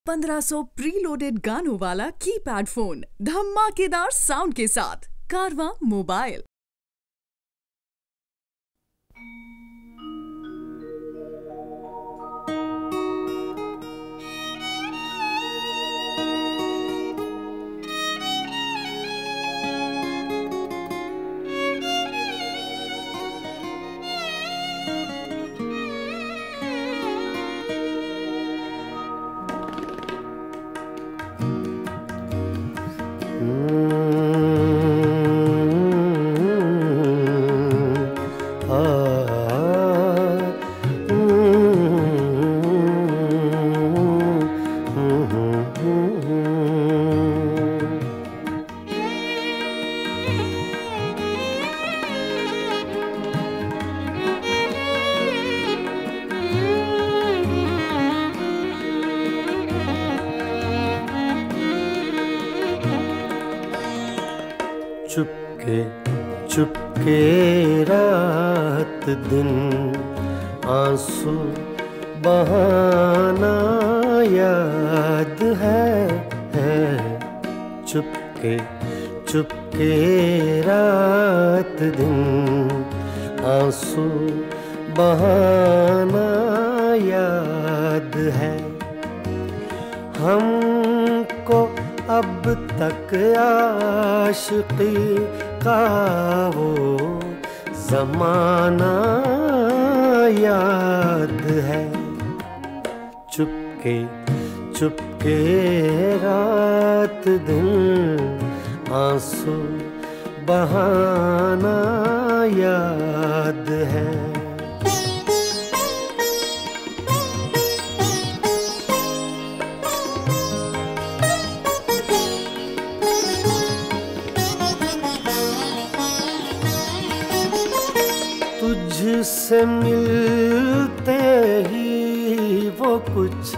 1500 preloaded गानों वाला keypad phone धमाकेदार साउंड के साथ कारवा मोबाइल। चुपके चुपके रात दिन आंसू बहाना याद है। चुपके चुपके रात दिन आंसू बहाना याद है। हमको अब तक आशिकी का वो ज़माना याद है। चुपके चुपके रात दिन आंसू बहाना याद है। तुझसे मिलते ही वो कुछ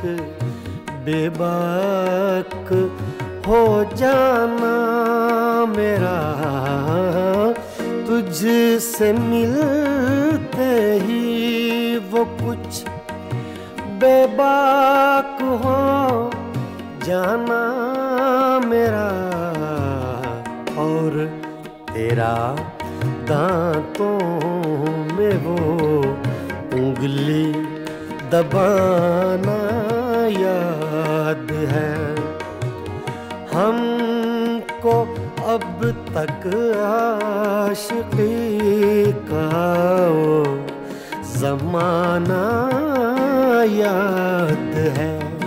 बेबाक हो जाना मेरा। तुझसे मिलते ही वो कुछ बेबाक हो जाना मेरा। और तेरा दांतों में वो उंगली दबाना याद है। हमको अब तक आशिकी का वो ज़माना याद है।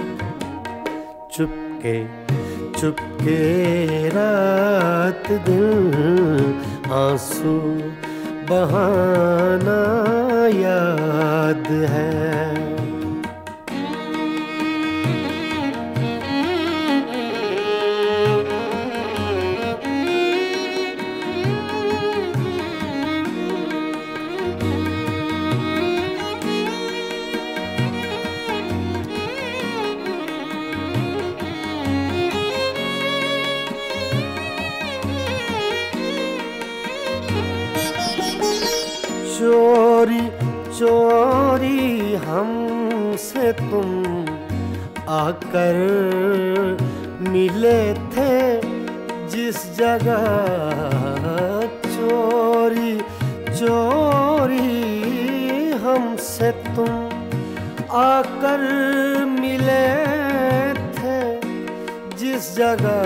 चुपके चुपके रात दिन आंसू बहाना याद है। चोरी चोरी हमसे तुम आकर मिले थे जिस जगह। चोरी चोरी हमसे तुम आकर मिले थे जिस जगह।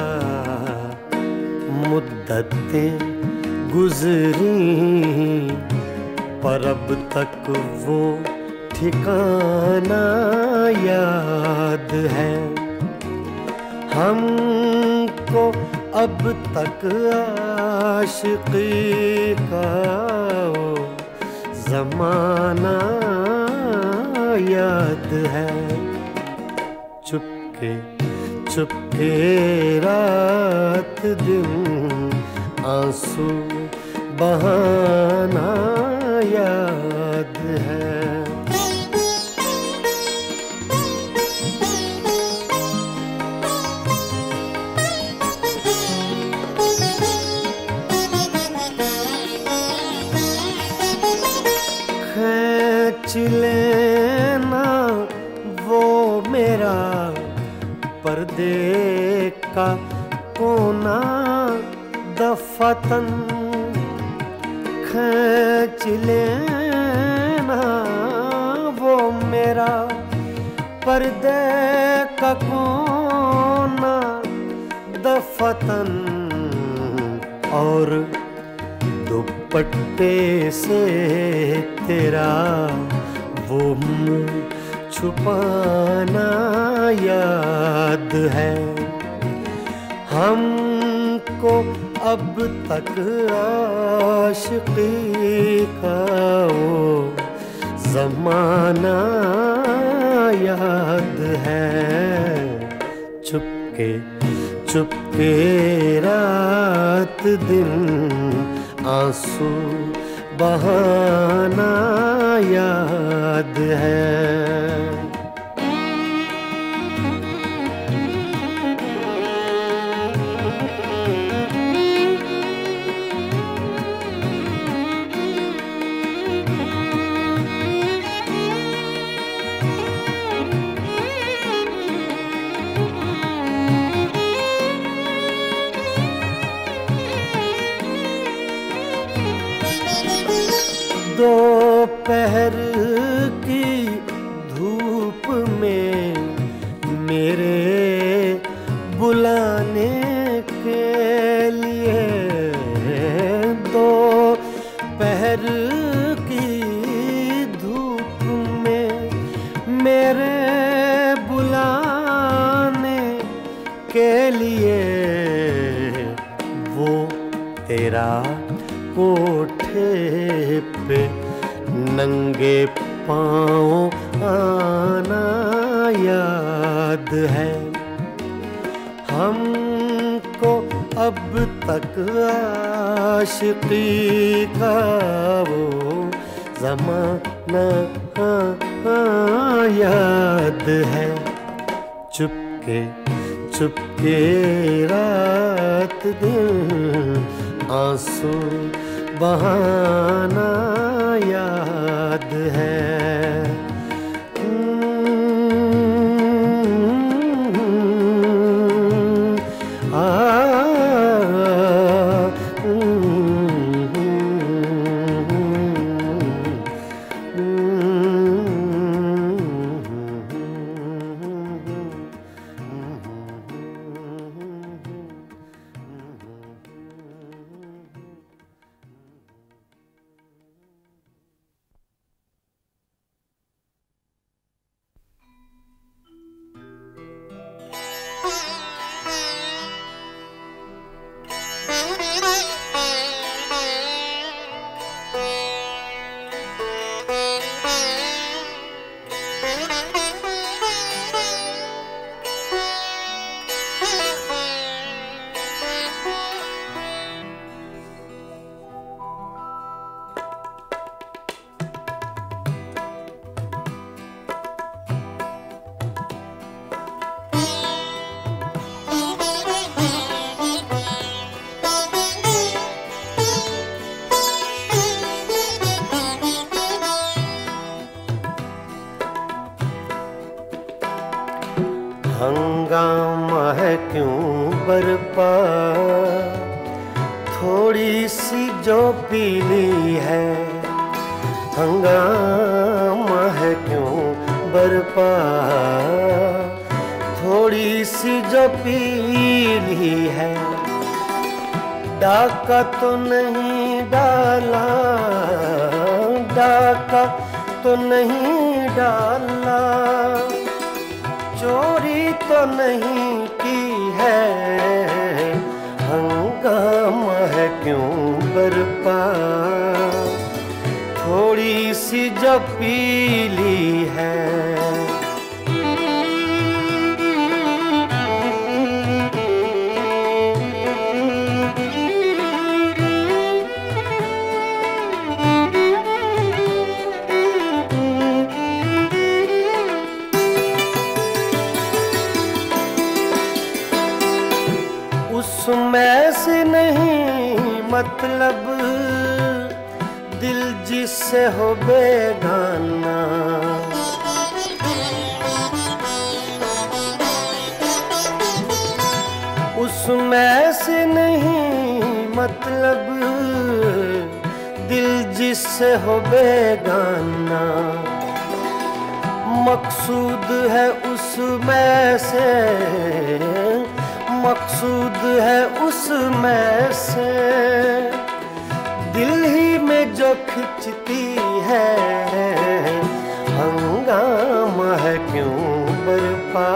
मुद्दतें गुजरी पर अब तक वो ठिकाना याद है। हमको अब तक आशिकी का वो ज़माना याद है। चुपके चुपके रात दिन आंसू बहाना याद है। खींच लेना वो मेरा पर्दे का कोना दफातन खींच लेना वो मेरा पर्दे का कोना दफातन और दुपट्टे से तेरा वो मुँह छुपाना याद है। हमको अब तक आशिकी का वो ज़माना याद है। चुपके चुपके रात दिन आंसू बहाना याद है। दोपहर की धूप में मेरे बुलाने के लिए, दोपहर की धूप में मेरे बुलाने के लिए वो तेरा कोठे पे नंगे पाँव आना याद है। हमको अब तक आशिकी का वो ज़माना याद है। चुपके चुपके रात दिन आंसू बहाना याद है। हंगामा है क्यों बरपा, थोड़ी सी जो पीली है। हंगामा है क्यों बरपा, थोड़ी सी जो पीली है। डाका तो नहीं डाला, डाका तो नहीं डाला, चोरी तो नहीं की है। हंगामा है क्यों बरपा, थोड़ी सी जो पीली है। उसमें से नहीं मतलब दिल जिससे हो बेगाना। उसमें से नहीं मतलब दिल जिससे हो बेगाना, मकसूद है उसमें से, मकसूद है उसमें से, दिल ही में जो खिंचती है, हंगामा है क्यों बरपा,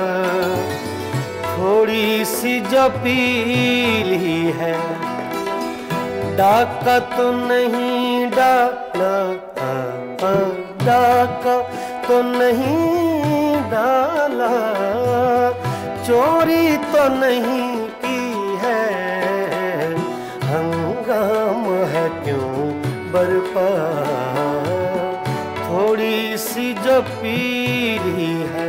थोड़ी सी जो पीली है, डाका तो नहीं डाला, डाका तो नहीं डाला, चोरी तो नहीं की है, हंगामा है क्यों बरपा, थोड़ी सी जो पीली है।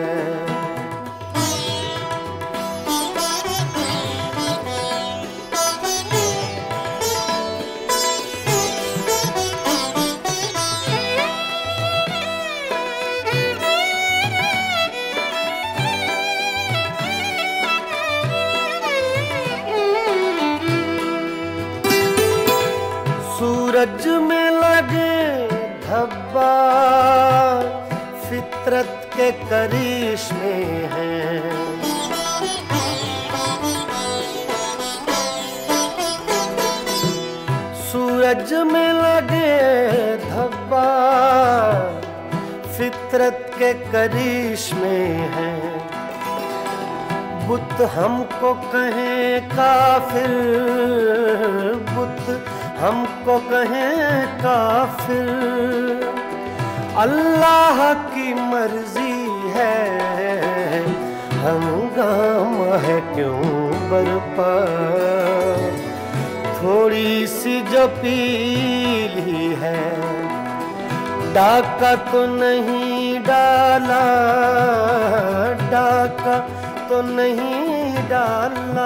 सूरज में लगे धब्बा फितरत के करिश्मे हैं, सूरज में लगे धब्बा फितरत के करिश्मे हैं, बुत हमको कहें काफिर, बुत हमको कहें काफिर, अल्लाह की मर्जी है, हंगामा है क्यों बरपा, थोड़ी सी जो पीली है, डाका तो नहीं डाला, डाका तो नहीं डाला,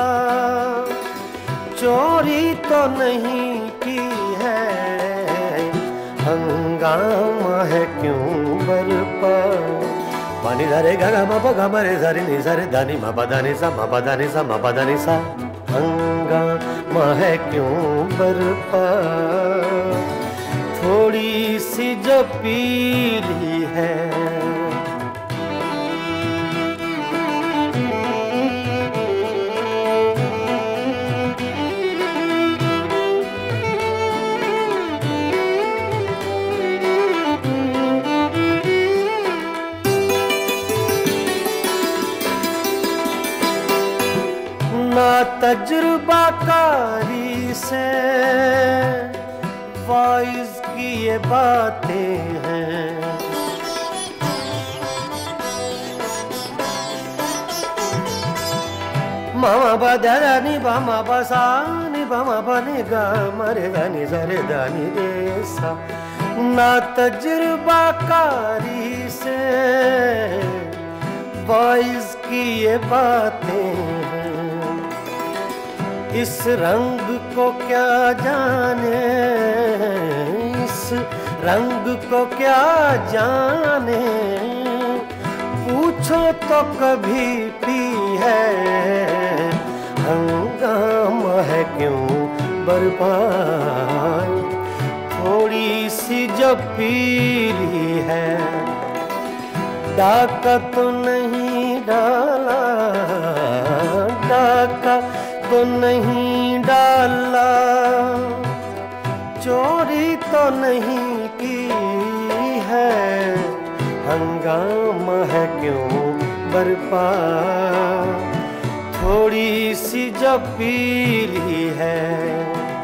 चोरी तो नहीं की है, हंगामा है क्यों बरपा, पानी धरे गा मा पा गा मा रे सा रे नि सा रे धा नि मा पा धा नि सा मा पा धा नि सा मा पा धा नि सा, हंगामा है क्यों बरपा, थोड़ी सी जो पीली है। ना तजुर्बाकारी से वाइज की ये बातें हैं, मामा बदा नि बामा बसा नि बामा बने गा मरे दानी सरे दानी रे सा, ना तजुर्बाकारी से वाइज की ये बातें हैं, इस रंग को क्या जाने, इस रंग को क्या जाने, पूछो तो कभी पी है, हंगामा है क्यों बरपा, थोड़ी सी जो पीली है, डाका तो नहीं डाला, डाका तो नहीं डाला, चोरी तो नहीं की है, हंगामा है क्यों बरपा, थोड़ी सी जो पीली है।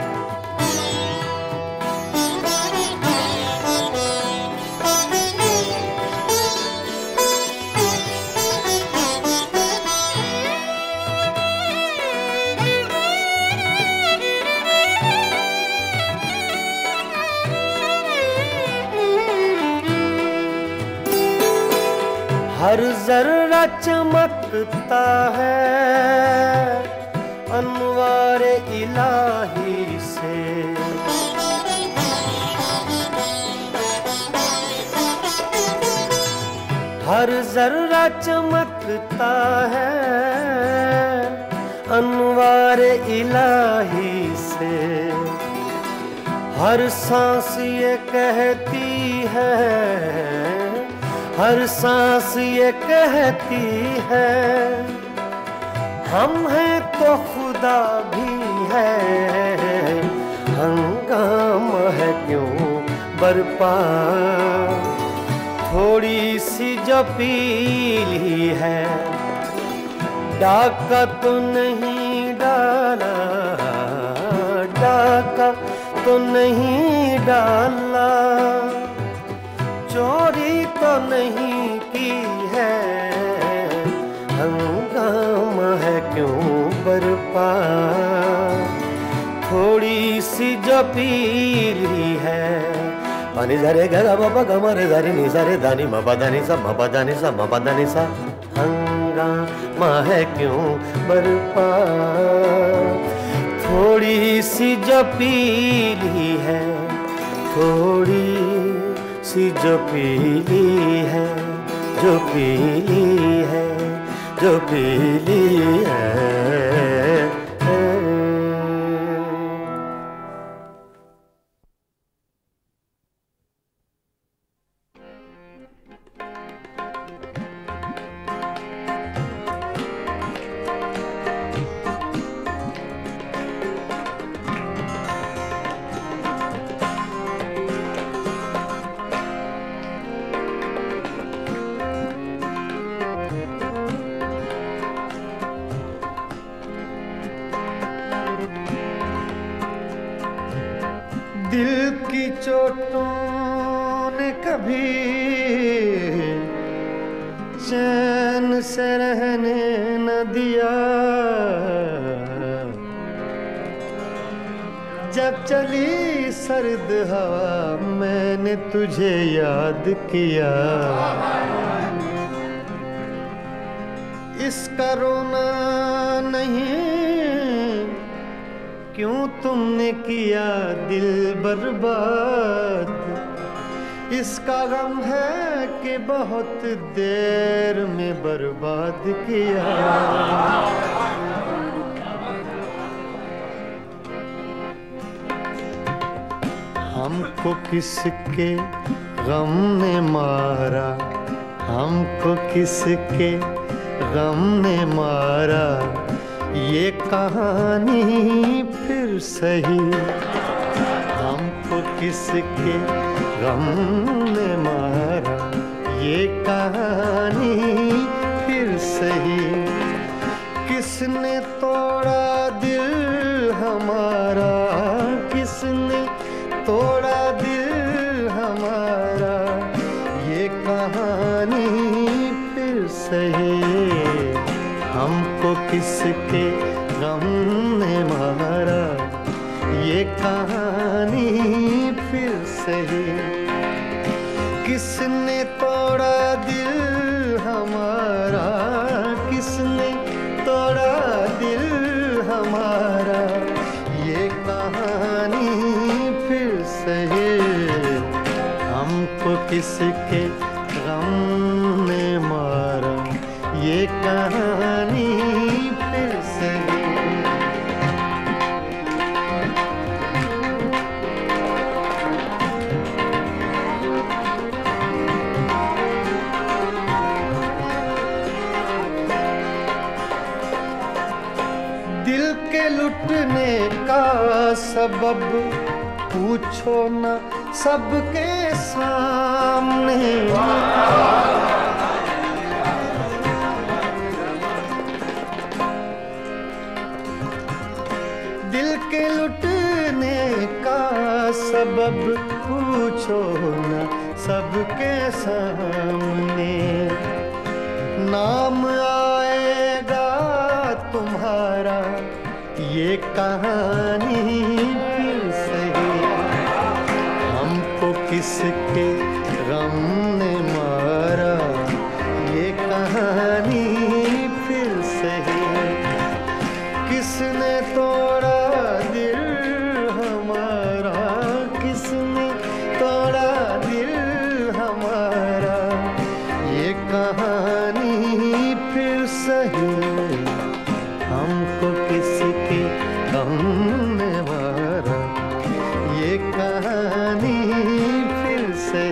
हर जर्रा चमकता है अनवारे इलाही से, हर जर्रा चमकता है अनवारे प्यारे इलाही से हर सांस ये कहती है, हर सांस ये कहती है, हम हैं तो खुदा भी है। हंगामा है क्यों बरपा, थोड़ी सी जो पीली है, डाका तो नहीं डाला, डाका तो नहीं डाला, चोरी तो नहीं की है। हंगामा है क्यों बरपा, थोड़ी सी जो पीली है। पानी धरे गा बाबा गमरे धरी नि सरे दानी मपा दानी सा मपा दानी सा मपा दानी सा। हंगामा है क्यों बरपा, थोड़ी सी जो पीली है, थोड़ी सी जो पीली है, जो पीली है, जो पीली है। दिल की चोटों ने कभी चैन से रहने न दिया, जब चली सर्द हवा मैंने तुझे याद किया। इसका रोना नहीं क्यों तुमने किया दिल बर्बाद, इसका गम है कि बहुत देर में बर्बाद किया। हमको किसके गम ने मारा, हमको किसके गम ने मारा, ये कहानी फिर सही। हमको किसके गम ने मारा, ये कहानी फिर सही। किसने तोड़ा दिल हमारा, किसने तोड़ा दिल हमारा, ये कहानी फिर सही। हमको किसके गम ने मारा, ये कहानी फिर सही। किसने तोड़ा दिल हमारा, किसने तोड़ा दिल हमारा, ये कहानी फिर सही। हमको किसके गम ने मारा, ये कहानी फिर सही। दिल के लुटने का सबब पूछो न सबके सामने। दिल के लुटने का सबब पूछो न सबके सामने। नाम आएगा तुम्हारा, ये कहानी फिर सही। हमको किसके गम ने मारा, ये कहानी फिर सही। किसने तोड़ा दिल हमारा, किसने तोड़ा दिल हमारा, ये कहानी फिर सही। हमको किसके हमने मारा, ये कहानी फिर से।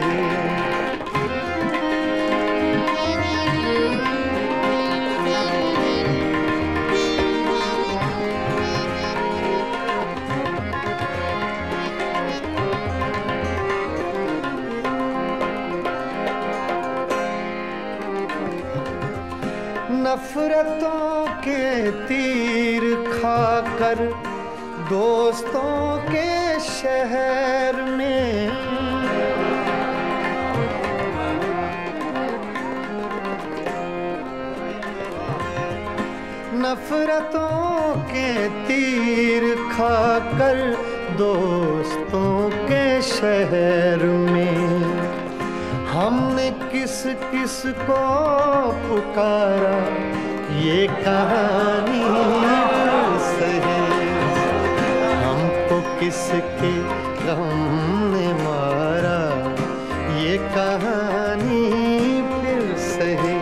नफरतों के तीर खाकर दोस्तों के शहर में, नफरतों के तीर खाकर दोस्तों के शहर में, हमने किस किस को पुकारा, ये कहानी सही। हमको किसके गम ने मारा, ये कहानी फिर सही।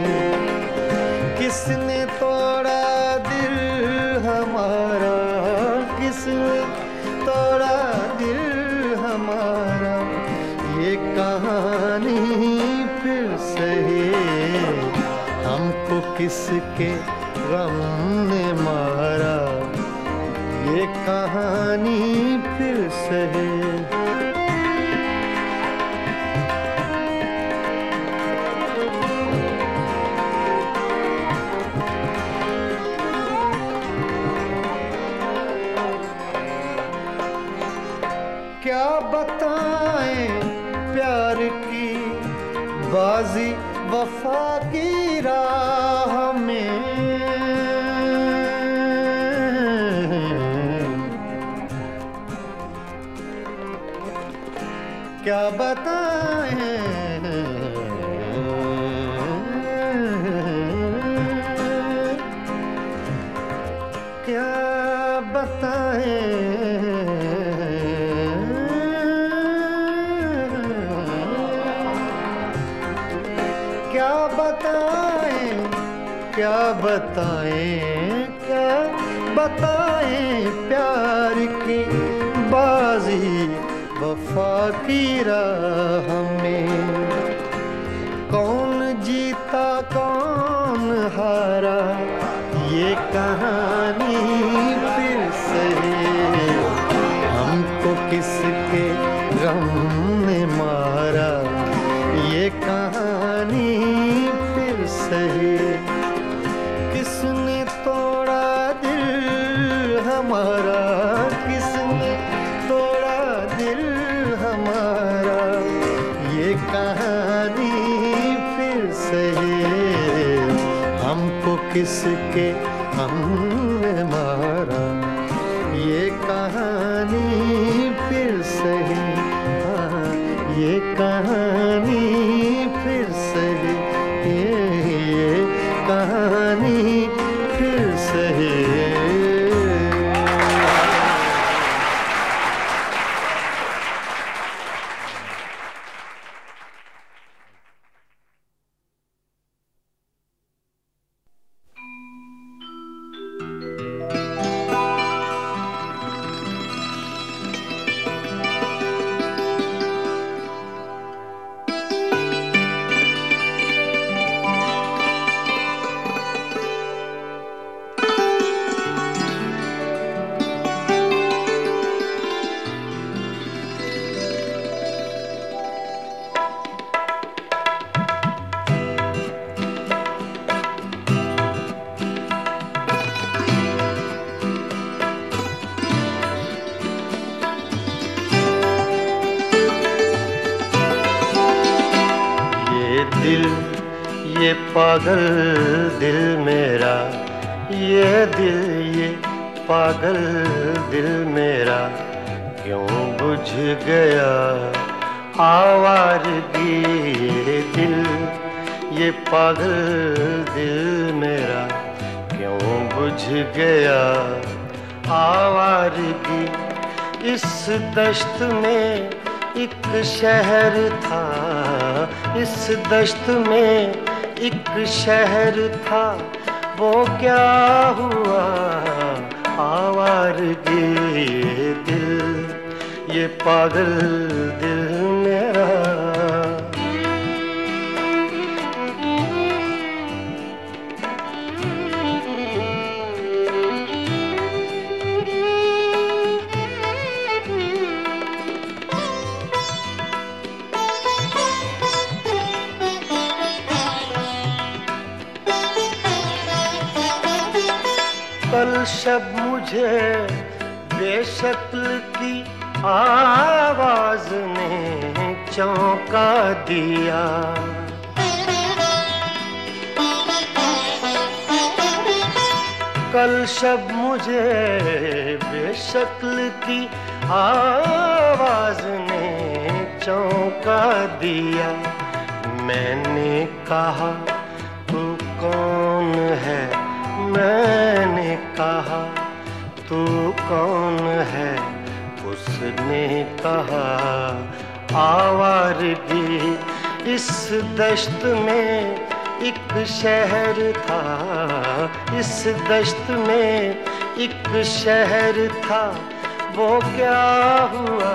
किसने तोड़ा दिल हमारा, किसने तोड़ा दिल हमारा, ये कहानी फिर सही। हमको किसके गम ने मारा, ये कहानी फिर सही। क्या बताएं प्यार की बाजी वफा की राह में, क्या बताएं, क्या बताएं, क्या बताएं, क्या बताएं, क्या बताएं प्यार की बाजी वफा की राह में। कौन जीता कौन हारा, ये कहानी फिर सही। हमको किसके गम ने मारा, ये कहानी फिर सही। किसने तोड़ा दिल हमारा, किसने तोड़ा दिल हमारा, ये कहानी फिर सही। हमको किसके हमने मारा, ये कहानी फिर सही। हाँ, ये कहानी फिर सही, ये कहानी फिर सही। ये पागल दिल मेरा, ये दिल, ये पागल दिल मेरा, क्यों बुझ गया आवारगी। ये दिल, ये पागल दिल मेरा, क्यों बुझ गया आवारगी। इस दश्त में एक शहर था, इस दश्त में एक शहर था, वो क्या हुआ आवारगी। ये पागल दिल मेरा। कल शब मुझे बेशक्ल की आवाज ने चौंका दिया। कल शब मुझे बेशक्ल की आवाज ने चौंका दिया। मैंने कहा तू कौन है, मैंने कहा तू कौन है। उसने कहा आवारगी इस दश्त में एक शहर था, इस दश्त में एक शहर था। वो क्या हुआ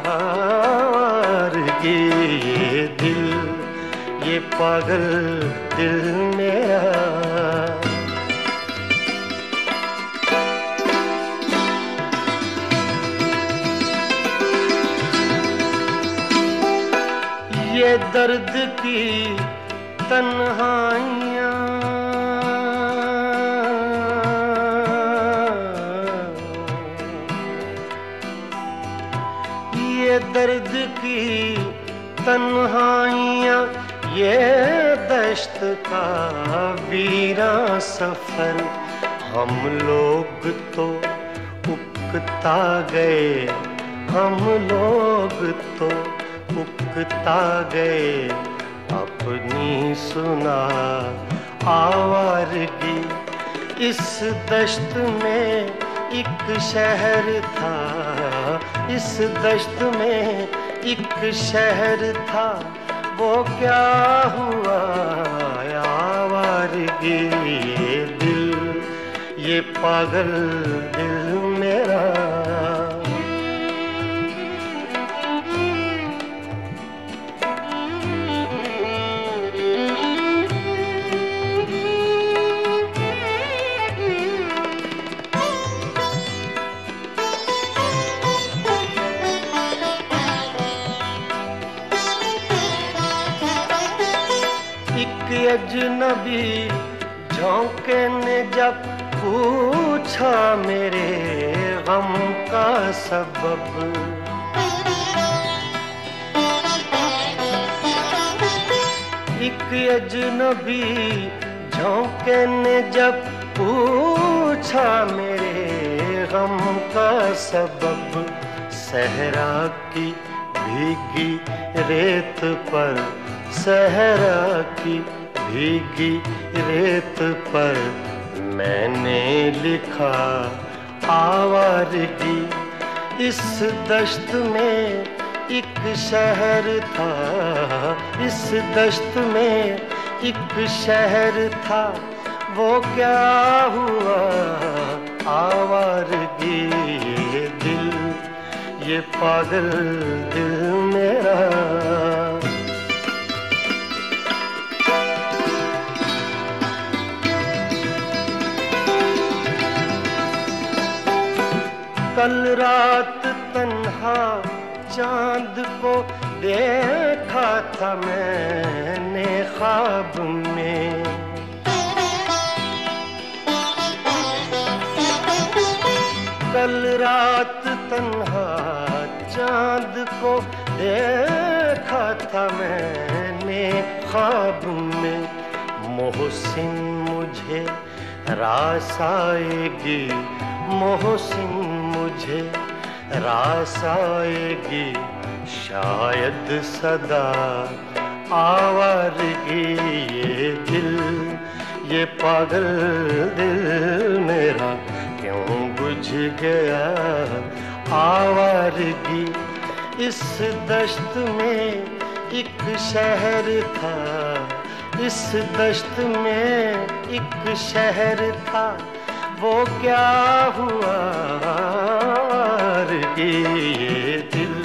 आवारगी, ये दिल, ये पागल दिल मेरा। ये दर्द की तन्हाइयाँ, ये दर्द की तन्हाइयाँ, ये दश्त का वीरा सफर। हम लोग तो उकता गए, हम लोग तो उकता गए। अपनी सुना आवारगी इस दश्त में एक शहर था, इस दश्त में एक शहर था। वो क्या हुआ आवारगी, ये दिल, ये पागल दिल मेरा। अजनबी झोंके ने जब पूछा मेरे गम का सबब। एक अजनबी झोंके ने जब पूछा मेरे गम का सबब। सहरा की भीगी रेत पर, सहरा की भीगी रेत पर मैंने लिखा आवारगी। इस दश्त में एक शहर था, इस दश्त में एक शहर था। वो क्या हुआ आवारगी, ये दिल, ये पागल दिल मेरा। कल रात तन्हा चांद को देखा था मैंने ख्वाब में। कल रात तन्हा चांद को देखा था मैंने ख्वाब में। मोहसिन मुझे रास आएगी, मोहसिन मुझे रास आएगी। शायद सदा आवारगी, ये दिल, ये पागल दिल मेरा क्यों बुझ गया आवारगी। इस दश्त में एक शहर था, इस दश्त में एक शहर था। वो क्या हुआ आवारगी, ये दिल,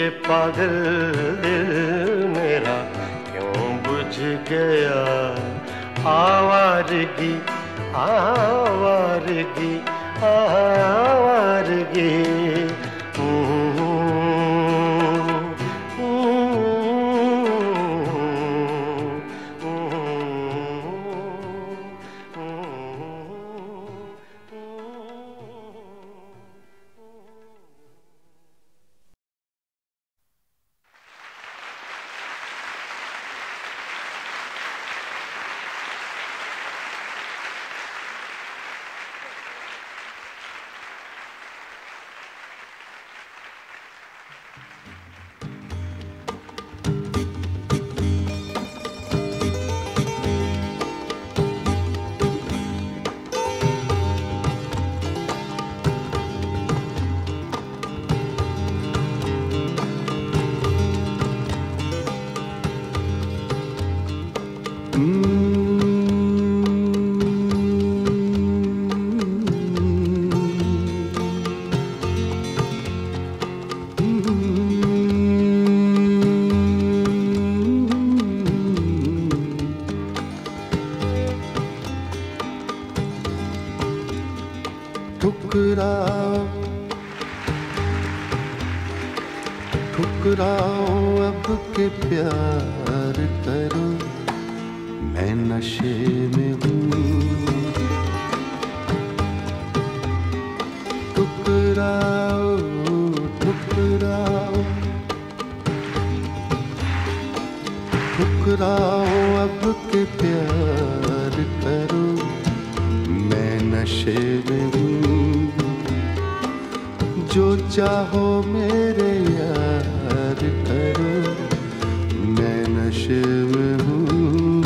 ये पागल दिल मेरा क्यों बुझ गया। आवारगी आवारगी आवारगी। ठुकराओ अब के प्यार करो, मैं नशे में हूँ। ठुकराओ ठुकराओ ठुकराओ अब के प्यार करो, मैं नशे में हूँ। जो चाहो मेरे यार करो, मैं नशे में हूँ।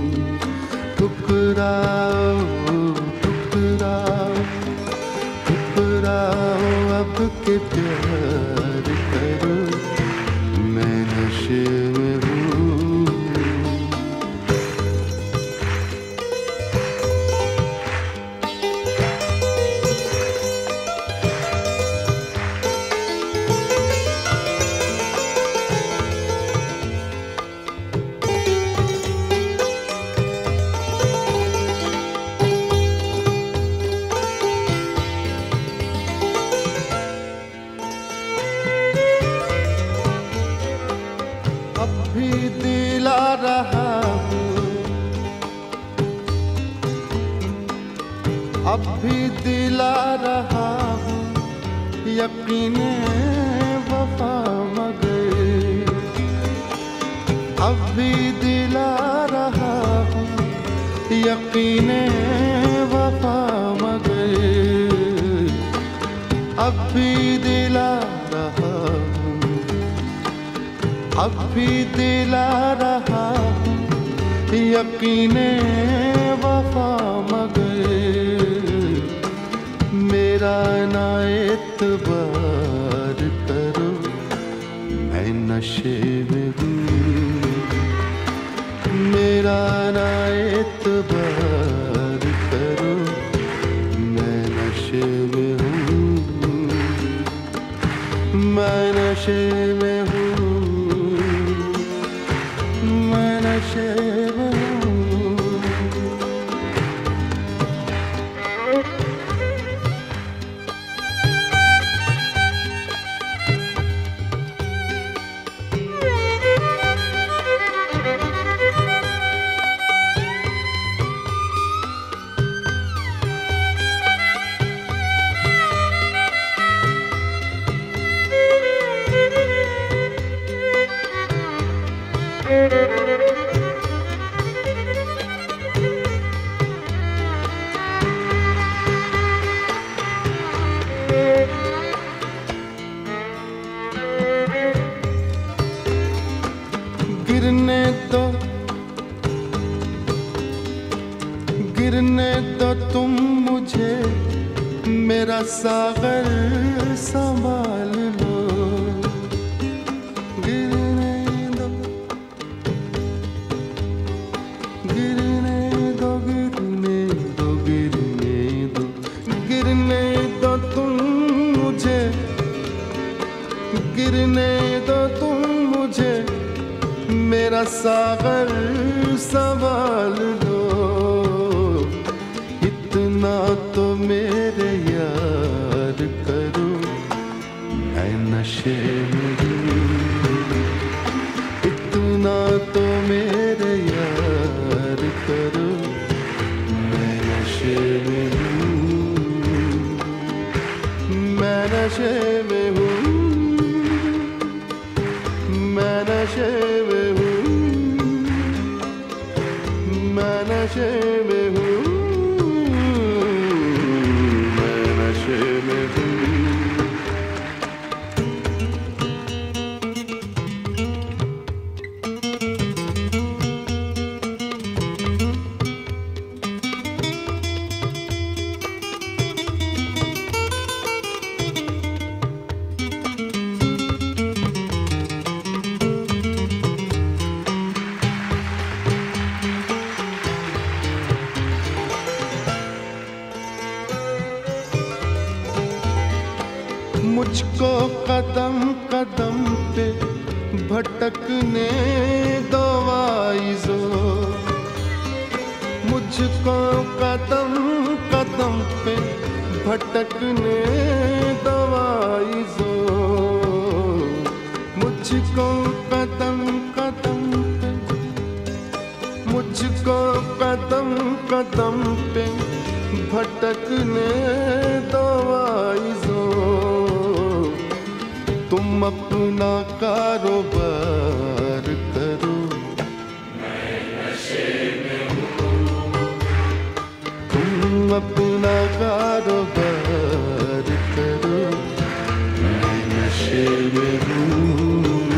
ठुकराओ ठुकराओ ठुकराओ अब के प्यार करो, मैं नशे में हूँ। अब भी दिला रहा हूँ यकीने वफा मगर। अब भी दिला रहा हूँ यकीने वफा मगर। अब भी दिला रहा हूँ, अब भी दिला रहा हूँ यकीने वफा मगर। मेरा ना एतबार करो, मैं नशे में हूँ। मेरा ना एतबार करो, मैं नशे में हूँ। मैं नशे में हूँ, मैं नशे में हूँ। गिरने दो तुम मुझे, मेरा सागर संभाल लो। गिरने दो गिरने दो गिरने दो गिरने दो गिरने दो तुम मुझे। गिरने दो तुम मुझे, मेरा सागर संभाल लो, इतना तो मेरे यार करो, मैं नशे में हूँ, इतना तो मेरे यार करो, मैं नशे में हूँ, मैं नशे में हूँ, मैं नशे में हूँ, मैं नशे में हूँ, मैं नशे में हूँ। मुझको कदम कदम पे भटकने दो आइज़ो, मुझको कदम कदम पे भटकने दो आइज़ो, मुझको कदम कदम पे, मुझको कदम कदम पे भटकने दो आइज़ो, तुम अपना कारोबार करो, मैं नशे में हूँ, तुम अपना कारोबार करो, मैं नशे में हूँ।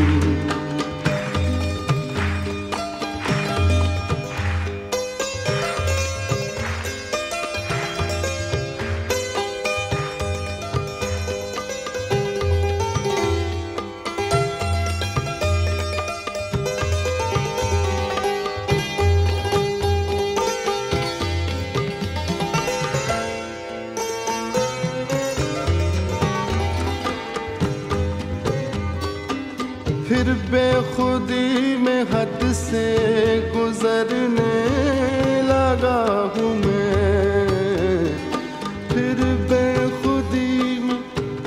फिर बेखुदी में हद से गुजरने लगा हूँ मैं, फिर बेखुदी में,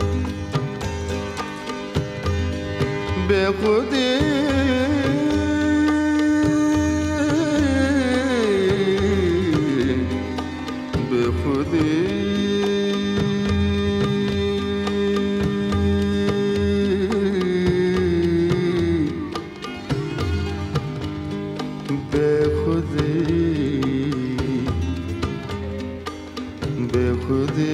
बेखुदी बेखुदी बेखुदी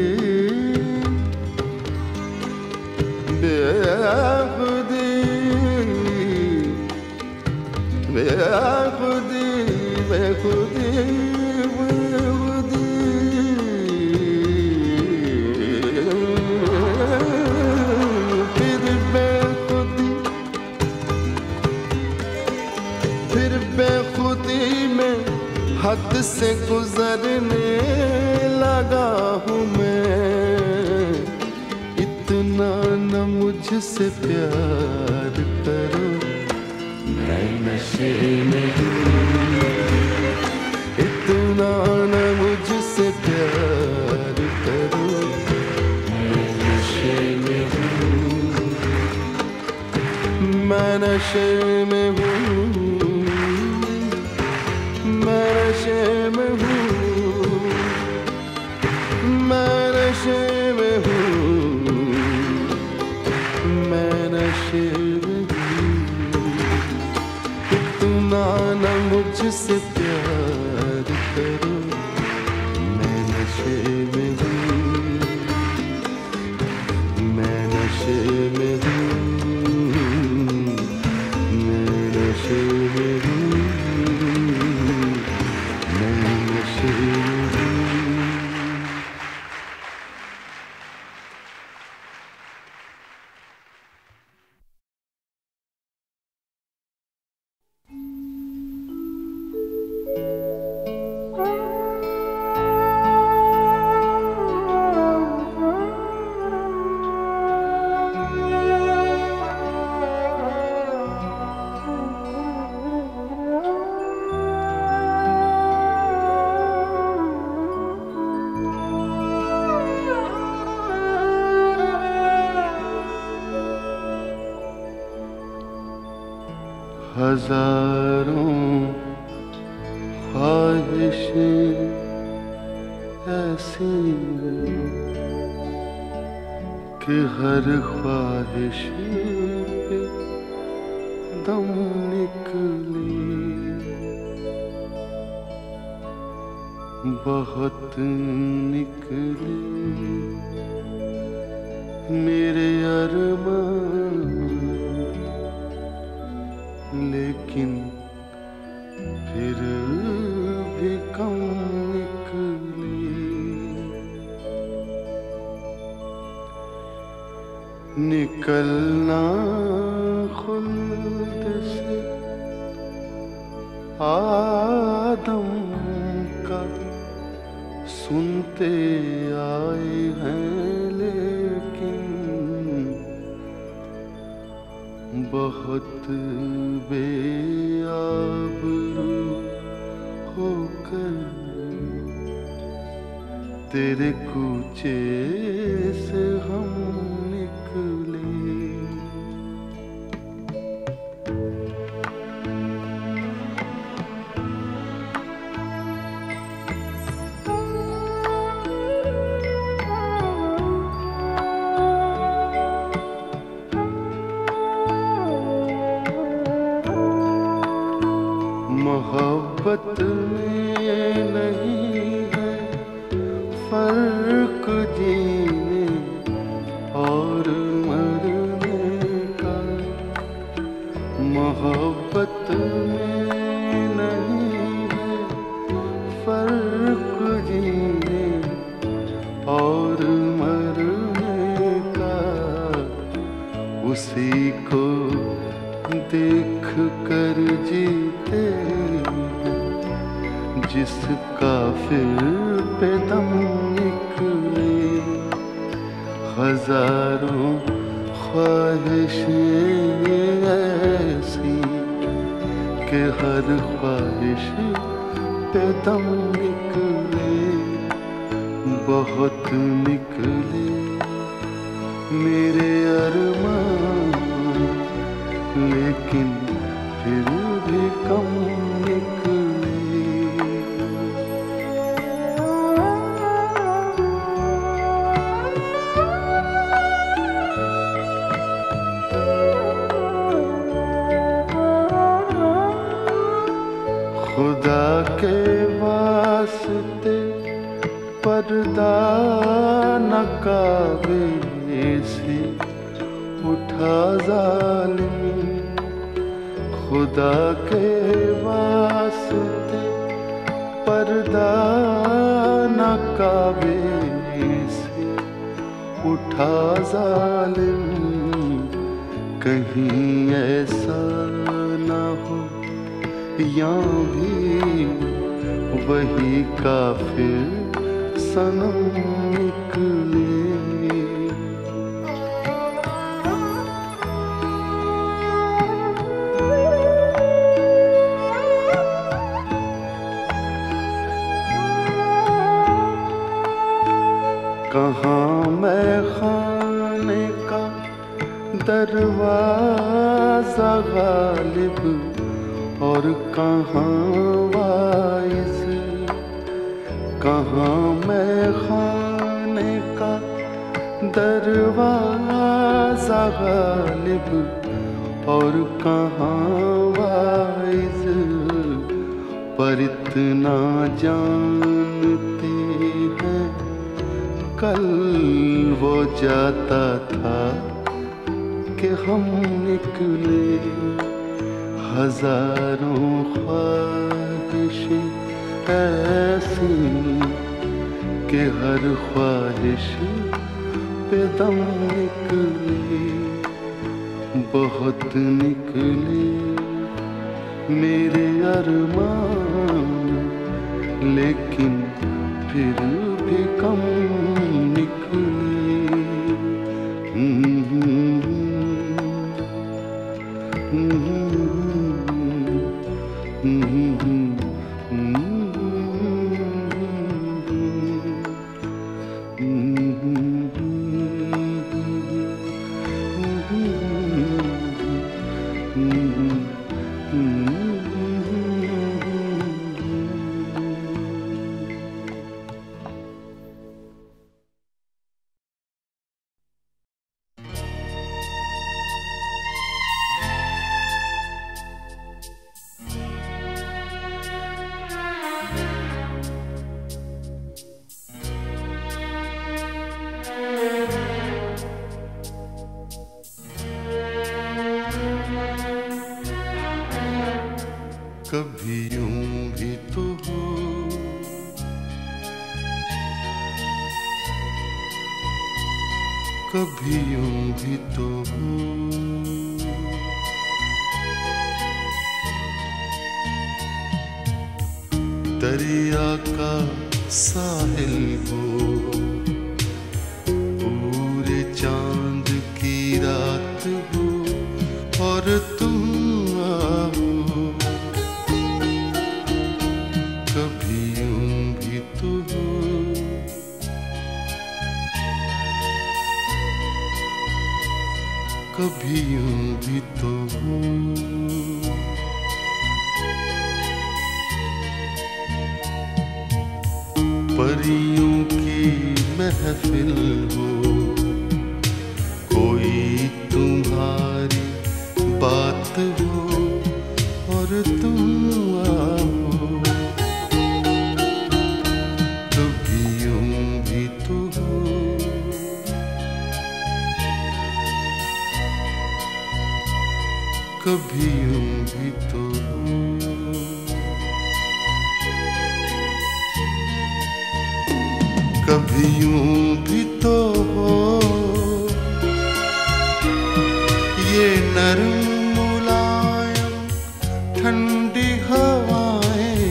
बेखुदी बेखुदी बेखुदी बेखुदी, फिर बेखुदी में हद से गुजरने लगा हूँ मैं, इतना न मुझसे प्यार करो, मैं नशे में हूँ, इतना न मुझसे प्यार करो, मैं नशे में हूँ, मैं नशे में हूँ, मैं नशे में हूँ, मैं नशे में हूँ, मैं नशे में हूँ, इतना न मुझसे प्यार करो, मैं नशे में हूँ, मैं नशे में हूँ, मैं नशे में हूँ, मैं नशे में हूँ। हजारों ख्वाहिशें ऐसी कि हर ख्वाहिश पे दम निकले, बहुत निकले मेरे अरमान, लेकिन फिर भी कम निकले। निकलना खुल्द से आदम का सुनते आए हैं, लेकिन बहुत बेआबरू होकर तेरे कूचे से हम निकले। मोहब्बत में नहीं है फर्क जीने और मरने का, मोहब्बत में नहीं है फर्क जीने और मरने का। उसी को देख कर जीते जिसका फिर पे दम निकले। हजारों ख्वाहिशें ऐसी कि हर ख्वाहिश पे दम निकले, बहुत निकले मेरे अरमान, लेकिन फिर भी कम निकले। खुदा के वास्ते पर्दा न काबे से उठा जालिम, खुदा के वास्ते पर्दा न काबे से उठा जालिम। कहीं ऐसा न हो या भी वही काफिर सनम निकले। कहाँ मैं खाने का दरवाजा गालिब और कहाँ वाइज़, कहाँ मैं खाने का दरवाजा गालिब और कहाँ वाइज़। पर इतना जानते हैं कल वो जाता था कि हम निकले। हजारों ख्वाहिशें ऐसी कि हर ख्वाहिश पे दम निकले, बहुत निकले मेरे अरमान, लेकिन फिर भी कम निकले। कभी यूं भी तो हो, कभी यूं भी तो हो। दरिया का साहिल हो, पूरे चांद की रात हो और तुम आओ, कभी यूं भी तो हो, कभी यूं भी तो हो। परियों की महफिल हो, कोई तुम्हारी बात हो और तुम आओ, कभी यूं भी तो हो, कभी यूं भी तो हो। कभी यूं भी तो हो, ये नरम मुलायम ठंडी हवाएं,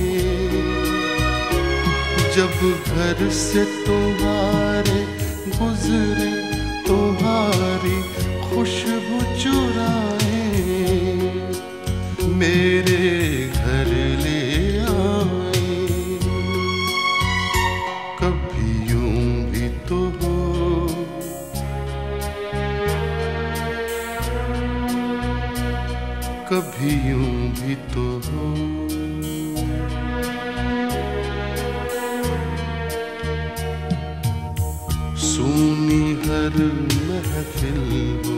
जब घर से तुम्हारे गुजरे तुम्हारी खुशबू चुराए, मेरे घर ले आए, कभी यूं भी तो हो, कभी यूं भी तो हो। सूनी हर महफिल हो,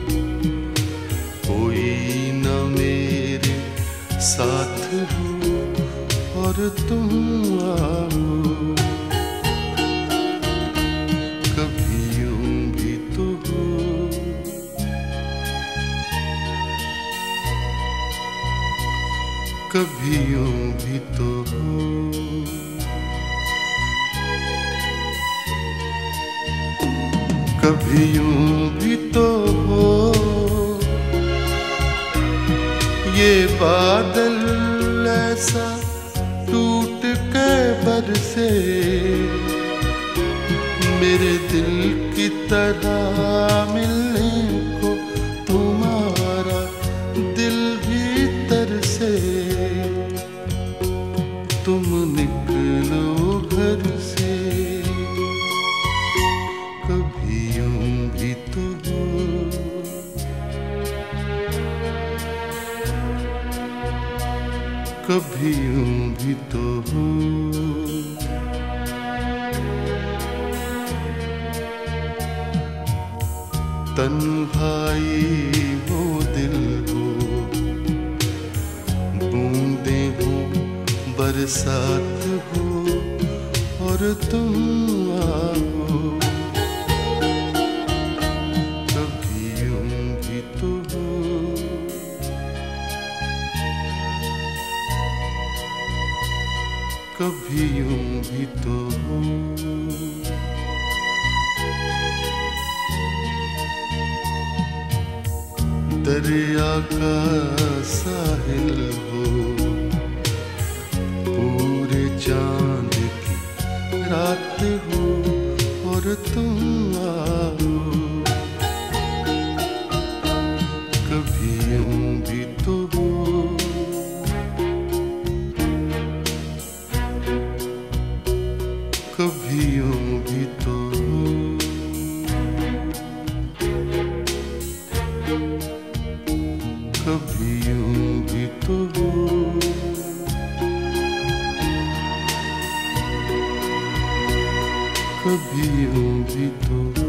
कोई न मेरे साथ हो और तुम आओ, कभी यूं भी तो हो, कभी यूं भी तो हो। कभी यूं भी तो हो, ये बादल ऐसा टूट के बरसे, मेरे दिल की तरह मिलने को तुम्हारा दिल भी तरसे, तुम निकलो घर से, कभी यूं भी तो हो, कभी यूं भी तो हो। तन्हाई हो दिल हो, बूंदे हो बरसात हो और तुम आओ, कभी यूं भी तो हो, कभी यूं भी तो हो। दरिया का साहिल हो, पूरे चांद की रात हो और तुम आओ, कभी यूं भी तो हो, कभी यूं भी तो हो, कभी यूं भी तो हो, कभी यूं भी तो हो।